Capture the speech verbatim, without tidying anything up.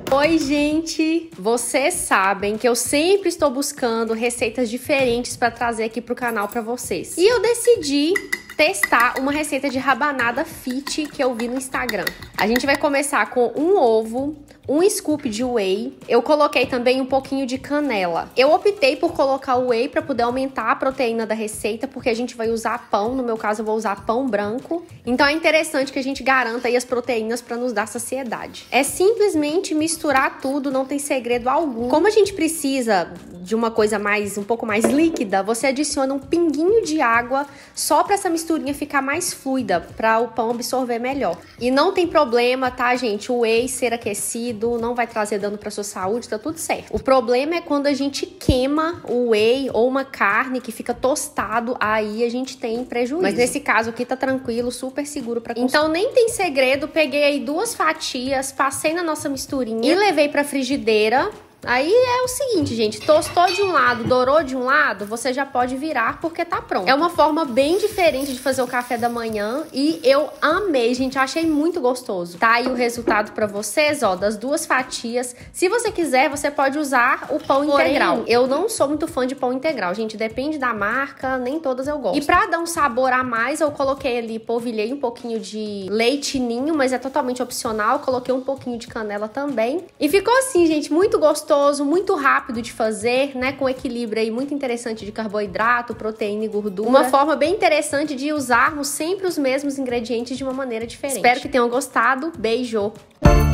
Oi, gente! Vocês sabem que eu sempre estou buscando receitas diferentes para trazer aqui pro canal para vocês. E eu decidi testar uma receita de rabanada fit que eu vi no Instagram. A gente vai começar com um ovo, um scoop de whey. Eu coloquei também um pouquinho de canela. Eu optei por colocar o whey para poder aumentar a proteína da receita, porque a gente vai usar pão. No meu caso, eu vou usar pão branco. Então é interessante que a gente garanta aí as proteínas para nos dar saciedade. É simplesmente misturar tudo, não tem segredo algum. Como a gente precisa de uma coisa mais, um pouco mais líquida, você adiciona um pinguinho de água só para essa misturinha ficar mais fluida, para o pão absorver melhor. E não tem problema, tá, gente? O whey ser aquecido não vai trazer dano para sua saúde, tá tudo certo. O problema é quando a gente queima o whey ou uma carne que fica tostado, aí a gente tem prejuízo. Mas nesse caso aqui tá tranquilo, super seguro para consumir. Então nem tem segredo, peguei aí duas fatias, passei na nossa misturinha e levei para frigideira. Aí é o seguinte, gente, tostou de um lado, dourou de um lado, você já pode virar porque tá pronto. É uma forma bem diferente de fazer o café da manhã e eu amei, gente, eu achei muito gostoso. Tá aí o resultado pra vocês, ó, das duas fatias. Se você quiser, você pode usar o pão Porém, integral. Eu não sou muito fã de pão integral, gente, depende da marca, nem todas eu gosto. E pra dar um sabor a mais, eu coloquei ali, polvilhei um pouquinho de leite ninho, mas é totalmente opcional, coloquei um pouquinho de canela também. E ficou assim, gente, muito gostoso. Muito rápido de fazer, né? Com equilíbrio aí muito interessante de carboidrato, proteína e gordura. Uma forma bem interessante de usarmos sempre os mesmos ingredientes de uma maneira diferente. Espero que tenham gostado. Beijo!